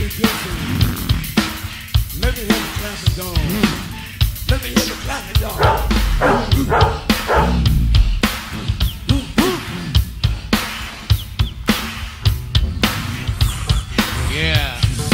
be guilty. Let me hear the clapping dog. Let me hear the clapping dog. Yeah.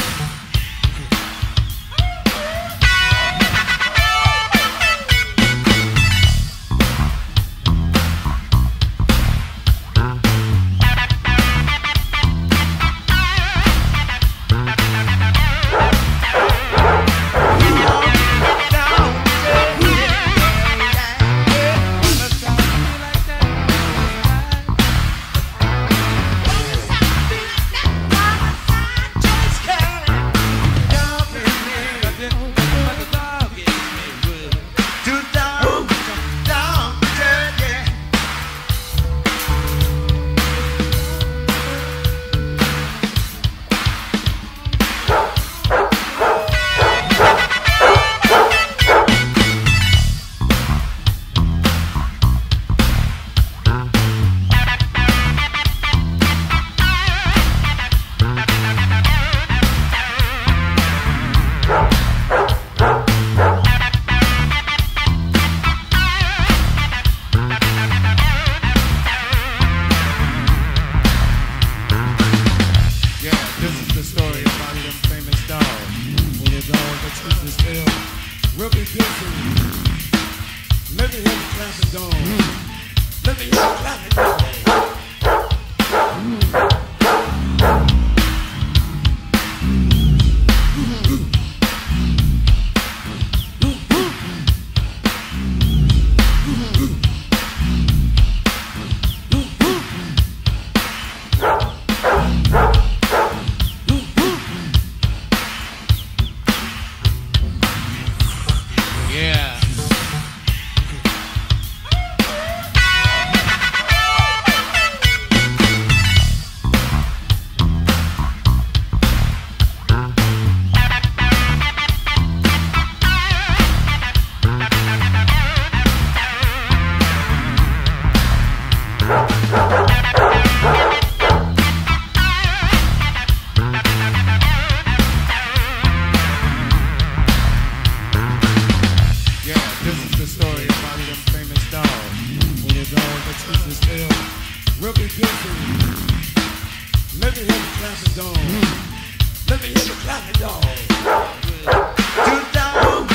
We'll be guilty. Let me hear the clapping dog. Let me hear the clapping dog. Yeah. This is the story of one of them famous dogs. When your dog gets his tail, we'll be guilty. Let me hear the clapping dog. Let me hear the clapping dog.